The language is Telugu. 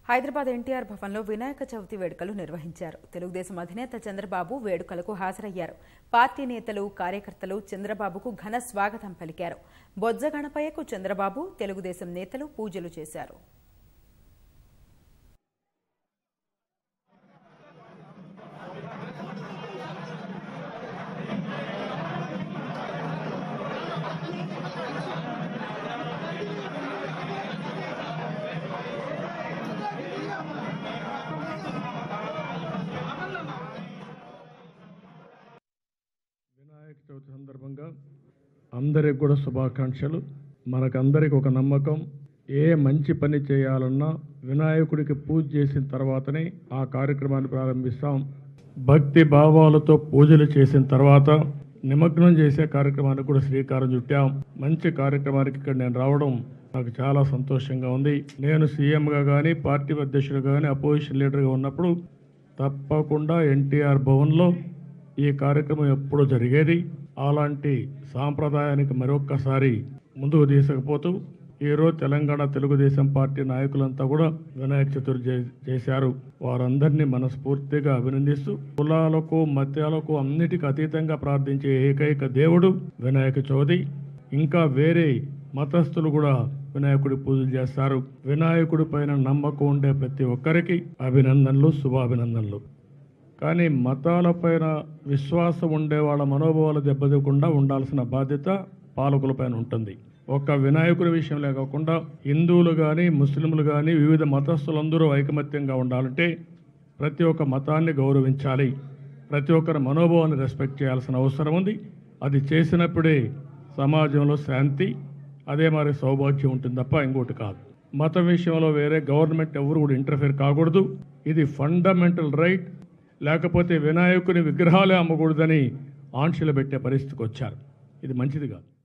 హైదరాబాద్ ఎన్టీఆర్ భవన్లో వినాయక చవితి వేడుకలు నిర్వహించారు. తెలుగుదేశం అధినేత చంద్రబాబు వేడుకలకు హాజరయ్యారు. పార్టీ నేతలు, కార్యకర్తలు చంద్రబాబుకు ఘన స్వాగతం పలికారు. బొజ్జ గణపయ్యకు చంద్రబాబు, తెలుగుదేశం నేతలు పూజలు చేశారు. వినాయక చవితి సందర్భంగా అందరికి కూడా శుభాకాంక్షలు. మనకందరికి ఒక నమ్మకం, ఏ మంచి పని చేయాలన్నా వినాయకుడికి పూజ చేసిన తర్వాతనే ఆ కార్యక్రమాన్ని ప్రారంభిస్తాం. భక్తి భావాలతో పూజలు చేసిన తర్వాత నిమగ్నం చేసే కార్యక్రమానికి కూడా శ్రీకారం చుట్టాం. మంచి కార్యక్రమానికి ఇక్కడ నేను రావడం నాకు చాలా సంతోషంగా ఉంది. నేను సీఎంగా కానీ, పార్టీ అధ్యక్షుడిగా కానీ, అపోజిషన్ లీడర్గా ఉన్నప్పుడు తప్పకుండా ఎన్టీఆర్ భవన్లో ఈ కార్యక్రమం ఎప్పుడూ జరిగేది. అలాంటి సాంప్రదాయానికి మరొక్కసారి ముందుకు తీసుకుపోతూ ఈరోజు తెలంగాణ తెలుగుదేశం పార్టీ నాయకులంతా కూడా వినాయక చతుర్థి చేశారు. వారందరినీ మనస్ఫూర్తిగా అభినందిస్తూ కులాలకు, మతాలకు అన్నిటికీ అతీతంగా ప్రార్థించే ఏకైక దేవుడు వినాయక చవితి. ఇంకా వేరే మతస్థులు కూడా వినాయకుడి పూజలు చేస్తారు. వినాయకుడి పైన నమ్మకం ఉండే ప్రతి ఒక్కరికి అభినందనలు, శుభాభినందనలు. కానీ మతాలపైన విశ్వాసం ఉండే వాళ్ళ మనోభావాలు దెబ్బతికుండా ఉండాల్సిన బాధ్యత పాలకులపైన ఉంటుంది. ఒక్క వినాయకుడి విషయంలో కాకుండా హిందువులు కానీ, ముస్లింలు కానీ, వివిధ మతస్థులందరూ ఐకమత్యంగా ఉండాలంటే ప్రతి ఒక్క మతాన్ని గౌరవించాలి. ప్రతి ఒక్కరి మనోభావాన్ని రెస్పెక్ట్ చేయాల్సిన అవసరం ఉంది. అది చేసినప్పుడే సమాజంలో శాంతి, అదే మరి సౌభాగ్యం ఉంటుంది తప్ప ఇంకోటి కాదు. మతం విషయంలో వేరే గవర్నమెంట్ ఎవరు కూడా ఇంటర్ఫేర్ కాకూడదు. ఇది ఫండమెంటల్ రైట్. లేకపోతే వినాయకుని విగ్రహాలే అమ్మకూడదని ఆంక్షలు పెట్టే పరిస్థితికి వచ్చారు. ఇది మంచిది కాదు.